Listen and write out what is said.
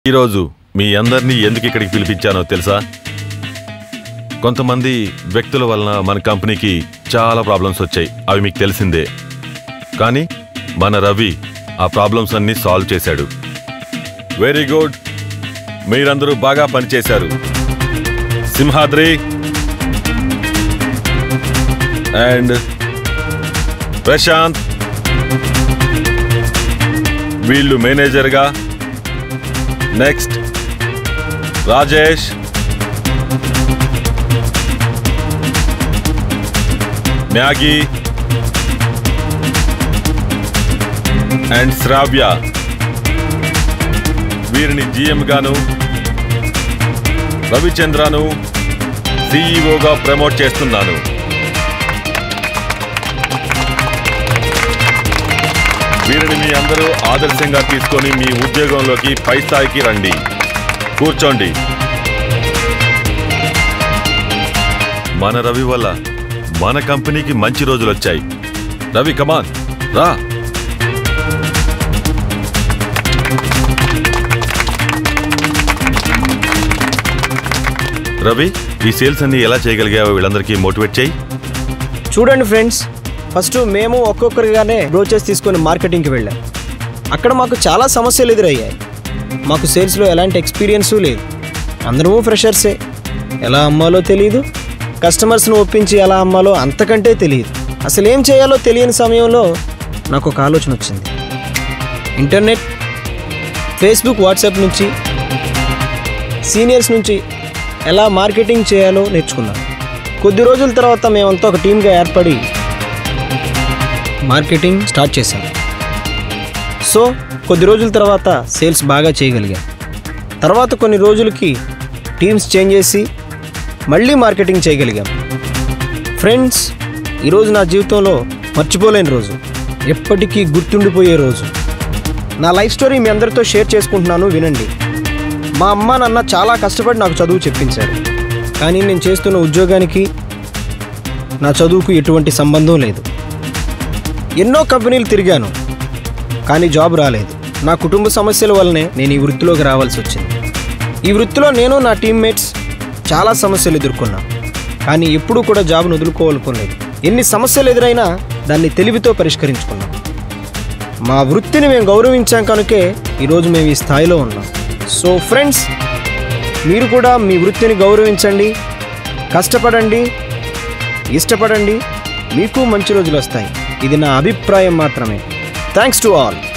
ఈ రోజు మీ అందర్నీ ఎందుకు ఇక్కడికి పిలిపించానో తెలుసా? కొంతమంది వ్యక్తుల వలన మన కంపెనీకి చాలా ప్రాబ్లమ్స్ వచ్చాయి. అవి మీకు తెలిసిందే. కానీ మన రవి ఆ ప్రాబ్లమ్స్ అన్ని సాల్వ్ చేశాడు. Very good. మీరందరూ బాగా పనిచేశారు. సింహాద్రి అండ్ ప్రశాంత్ వీళ్ళు మేనేజర్గా, next Rajesh, Maggie and Shravya వీరిని జీఎం గాను, రవిచంద్రను సిఇఓగా ప్రమోట్ చేస్తున్నాను. వీరిని మీ అందరూ ఆదర్శంగా తీసుకొని మీ ఉద్యోగంలోకి పై స్థాయికి రండి. కూర్చోండి. మన రవి వల్ల మన కంపెనీకి మంచి రోజులు వచ్చాయి. రవి కమాన్ రా. రవి, ఈ సేల్స్ అన్ని ఎలా చేయగలిగావో వీళ్ళందరికీ మోటివేట్ చేయి. చూడండి ఫ్రెండ్స్, ఫస్ట్ మేము ఒక్కొక్కరిగానే బ్రోచెస్ తీసుకొని మార్కెటింగ్కి వెళ్ళాం. అక్కడ మాకు చాలా సమస్యలు ఎదురయ్యాయి. మాకు సేల్స్లో ఎలాంటి ఎక్స్పీరియన్సు లేదు. అందరము ఫ్రెషర్సే. ఎలా అమ్మాలో తెలియదు, కస్టమర్స్ను ఒప్పించి ఎలా అమ్మాలో అంతకంటే తెలియదు. అసలు ఏం చేయాలో తెలియని సమయంలో నాకు ఒక ఆలోచన వచ్చింది. ఇంటర్నెట్, ఫేస్బుక్, వాట్సాప్ నుంచి, సీనియర్స్ నుంచి ఎలా మార్కెటింగ్ చేయాలో నేర్చుకున్నాను. కొద్ది రోజుల తర్వాత మేమంతా ఒక టీమ్గా ఏర్పడి మార్కెటింగ్ స్టార్ట్ చేశాం. సో కొద్ది రోజుల తర్వాత సేల్స్ బాగా చేయగలిగాం. తర్వాత కొన్ని రోజులకి టీమ్స్ చేంజ్ చేసి మళ్ళీ మార్కెటింగ్ చేయగలిగాం. ఫ్రెండ్స్, ఈరోజు నా జీవితంలో మర్చిపోలేని రోజు, ఎప్పటికీ గుర్తుండిపోయే రోజు. నా లైఫ్ స్టోరీ మీ అందరితో షేర్ చేసుకుంటున్నాను, వినండి. మా అమ్మ నాన్న చాలా కష్టపడి నాకు చదువు చెప్పించారు. కానీ నేను చేస్తున్న ఉద్యోగానికి నా చదువుకు ఎటువంటి సంబంధం లేదు. ఎన్నో కంపెనీలు తిరిగాను, కానీ జాబ్ రాలేదు. నా కుటుంబ సమస్యల వల్లనే నేను ఈ వృత్తిలోకి రావాల్సి వచ్చింది. ఈ వృత్తిలో నేను, నా టీమ్మేట్స్ చాలా సమస్యలు ఎదుర్కొన్నాం. కానీ ఎప్పుడూ కూడా జాబ్ను వదులుకోవాలనుకోలేదు. ఎన్ని సమస్యలు ఎదురైనా దాన్ని తెలివితో పరిష్కరించుకున్నాం. మా వృత్తిని మేము గౌరవించాం కనుకే ఈరోజు మేము ఈ స్థాయిలో ఉన్నాం. సో ఫ్రెండ్స్, మీరు కూడా మీ వృత్తిని గౌరవించండి, కష్టపడండి, ఇష్టపడండి. మీకు మంచి రోజులు వస్తాయి. ఇది నా అభిప్రాయం మాత్రమే. Thanks to all.